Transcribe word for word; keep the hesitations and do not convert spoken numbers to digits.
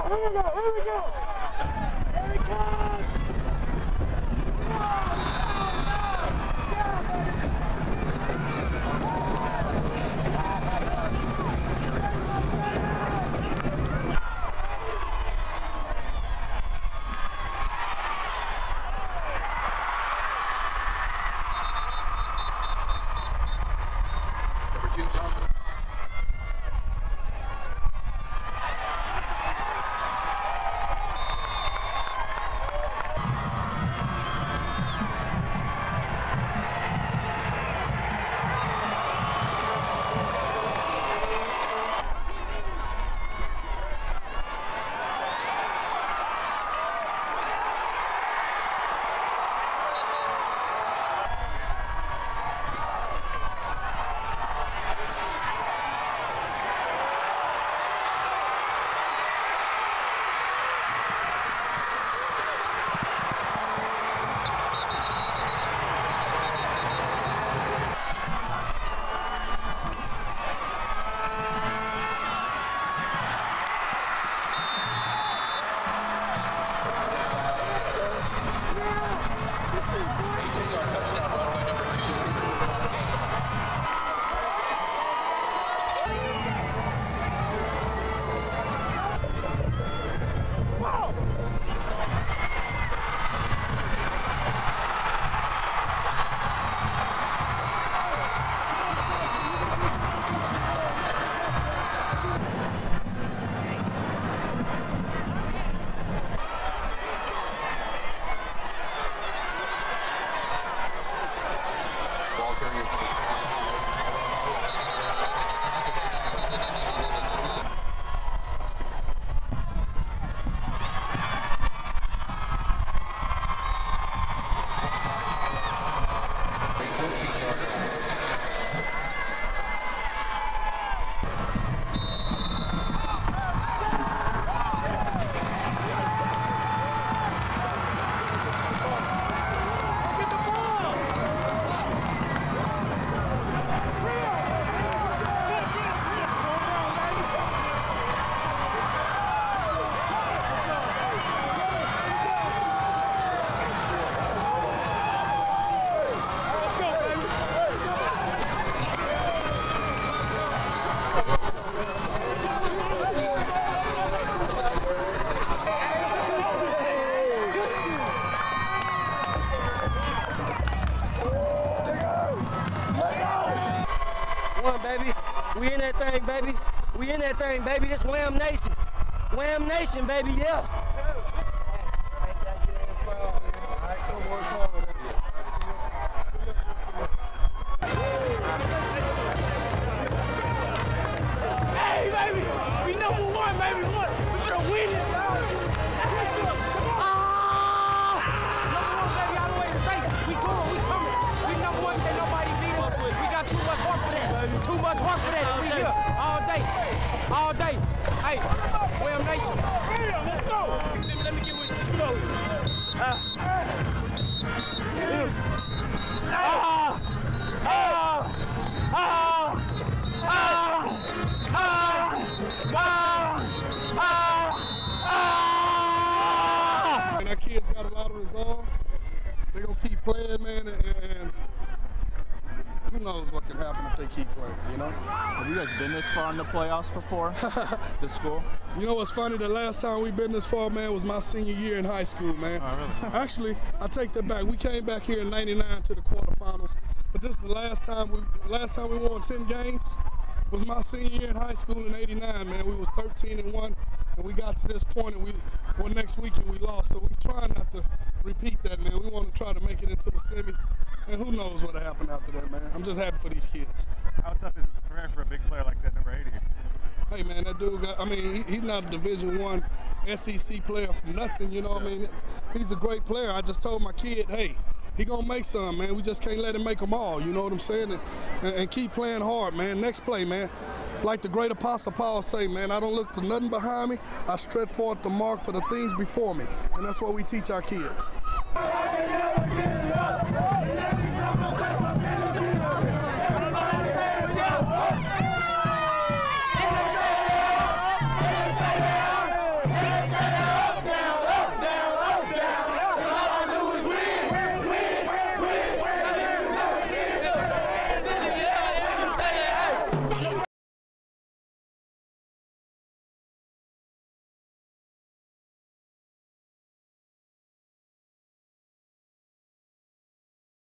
Here we go, here we go. Here he comes. Number two, Johnson. One, baby. We in that thing, baby. We in that thing, baby. This WAMM Nation. WAMM Nation, baby, yeah. Hey, baby. We number one, baby. What? We gonna win it. Too much work for that. We here all day, all day. Hey, WAMM Nation. Let's go. Let me get with you. Let's go. Ah. Ah. Ah. Ah. Ah. And our kids got a lot of resolve. They're gonna keep playing, man, and, and who knows what can happen if they keep playing, you know? Have you guys been this far in the playoffs before, this school? You know what's funny? The last time we been this far, man, was my senior year in high school, man. Oh, really? Actually, I take that back. We came back here in ninety-nine to the quarterfinals, but this is the last time we last time we won ten games was my senior year in high school in eighty-nine, man. We was thirteen and one, and we got to this point, and we well, next weekend we lost. So we try not to repeat that, man. We want to try to make it into the semis, and who knows what'll happen after that, man. I'm just happy for these kids. How tough is it to prepare for a big player like that, number eighty? Hey, man, that dude got, I mean, he, he's not a Division One S E C player for nothing, you know what I mean? He's a great player. I just told my kid, hey, he gonna make some, man. We just can't let him make them all, you know what I'm saying? And, and, and keep playing hard, man. Next play, man. Like the great Apostle Paul say, man, I don't look for nothing behind me. I stretch forth the mark for the things before me. And that's what we teach our kids.